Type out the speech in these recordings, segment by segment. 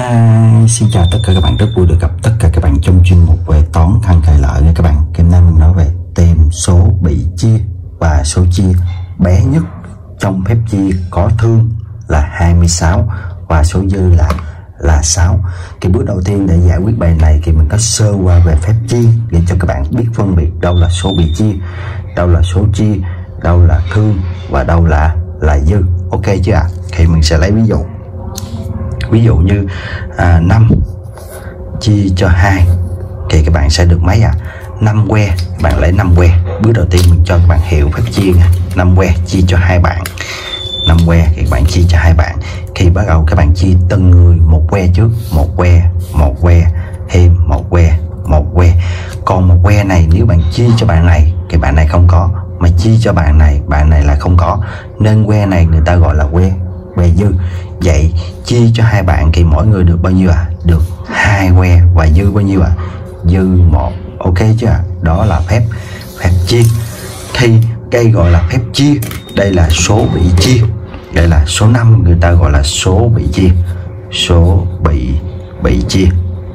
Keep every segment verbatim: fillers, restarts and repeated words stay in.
Hi, xin chào tất cả các bạn, rất vui được gặp tất cả các bạn trong chuyên mục về toán thăng cây lợi nha các bạn. Hôm nay mình nói về tìm số bị chia và số chia bé nhất trong phép chia có thương là hai mươi sáu và số dư là là sáu. Cái bước đầu tiên để giải quyết bài này thì mình có sơ qua về phép chia để cho các bạn biết phân biệt đâu là số bị chia, đâu là số chia, đâu là thương và đâu là là dư. Ok chưa ạ? À? Thì mình sẽ lấy ví dụ. Ví dụ như à, năm chia cho hai thì các bạn sẽ được mấy ạ? À? năm que, bạn lấy năm que. Bước đầu tiên mình cho các bạn hiểu phép chia nha. năm que chia cho hai bạn. năm que thì các bạn chia cho hai bạn. Khi bắt đầu các bạn chia từng người một que trước, một que, một que, thêm một que, một que. Còn một que này nếu bạn chia cho bạn này thì bạn này không có, mà chia cho bạn này, bạn này là không có, nên que này người ta gọi là que que dư. Vậy chia cho hai bạn thì mỗi người được bao nhiêu ạ? À? Được hai que và dư bao nhiêu ạ? À? Dư một. Ok chưa ạ? À? Đó là phép phép chia. Thì đây gọi là phép chia. Đây là số bị chia. Đây là số năm, người ta gọi là số bị chia. Số bị bị chia.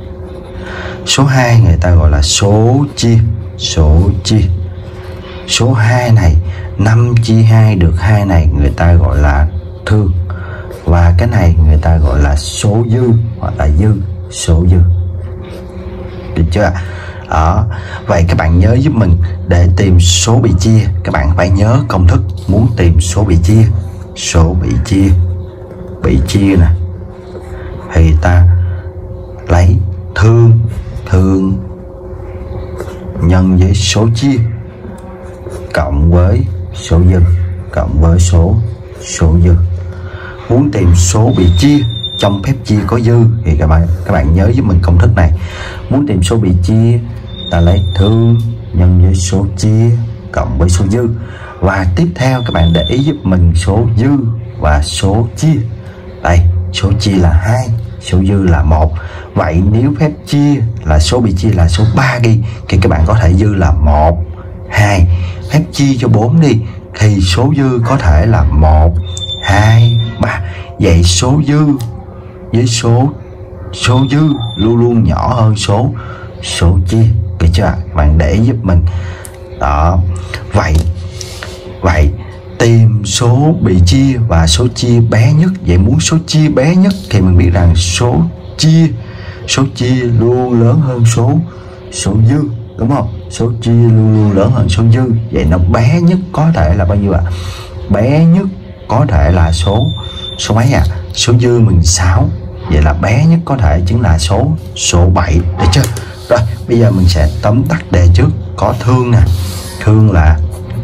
Số hai người ta gọi là số chia. Số chia. Số hai này, năm chia hai được hai này người ta gọi là thương. Và cái này người ta gọi là số dư hoặc là dư, số dư. Được chưa ạ? Đó. Vậy các bạn nhớ giúp mình để tìm số bị chia, các bạn phải nhớ công thức muốn tìm số bị chia. Số bị chia, bị chia nè, thì ta lấy thương, thương nhân với số chia cộng với số dư, cộng với số số dư. Muốn tìm số bị chia trong phép chia có dư thì các bạn các bạn nhớ giúp mình công thức này. Muốn tìm số bị chia, ta lấy thương nhân với số chia cộng với số dư. Và tiếp theo các bạn để ý giúp mình số dư và số chia. Đây, số chia là hai, số dư là một. Vậy nếu phép chia là số bị chia là số ba đi thì các bạn có thể dư là một, hai. Phép chia cho bốn đi thì số dư có thể là một, hai, ba. Vậy số dư với số số dư luôn luôn nhỏ hơn số số chia. Được chưa? Bạn để giúp mình. Đó. Vậy Vậy tìm số bị chia và số chia bé nhất. Vậy muốn số chia bé nhất thì mình biết rằng số chia số chia luôn lớn hơn số số dư, đúng không? Số chia luôn luôn lớn hơn số dư. Vậy nó bé nhất có thể là bao nhiêu ạ? À? Bé nhất có thể là số số mấy à? Số dư mình sáu. Vậy là bé nhất có thể chính là số số bảy. Được chưa? Rồi, bây giờ mình sẽ tóm tắt đề trước. Có thương nè. Thương là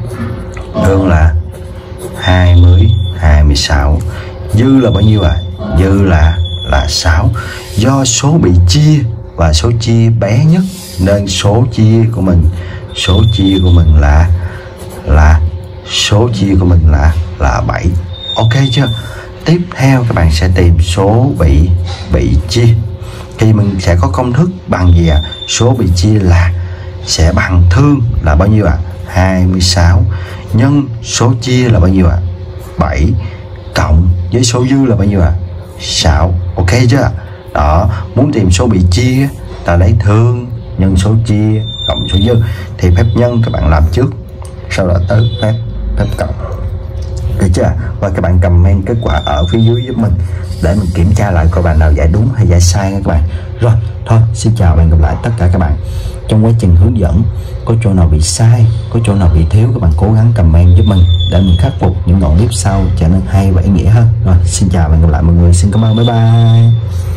Thương là hai mươi, hai mươi sáu. Dư là bao nhiêu à? Dư là là sáu. Do số bị chia và số chia bé nhất nên số chia của mình số chia của mình là là số chia của mình là là bảy. Ok chưa? Tiếp theo các bạn sẽ tìm số bị bị chia. Thì mình sẽ có công thức bằng gì ạ? À? Số bị chia là sẽ bằng thương là bao nhiêu ạ? À? hai mươi sáu nhân số chia là bao nhiêu ạ? À? bảy cộng với số dư là bao nhiêu ạ? À? sáu. Ok chưa? Đó, muốn tìm số bị chia ta lấy thương nhân số chia cộng số dư. Thì phép nhân các bạn làm trước, sau đó tới phép phép cộng. Được chưa? Và các bạn comment kết quả ở phía dưới giúp mình để mình kiểm tra lại coi bạn nào giải đúng hay giải sai nha các bạn. Rồi, thôi xin chào và hẹn gặp lại tất cả các bạn. Trong quá trình hướng dẫn có chỗ nào bị sai, có chỗ nào bị thiếu, các bạn cố gắng comment giúp mình để mình khắc phục những đoạn clip sau trở nên hay và ý nghĩa hơn. Rồi, xin chào và hẹn gặp lại mọi người. Xin cảm ơn, bye bye.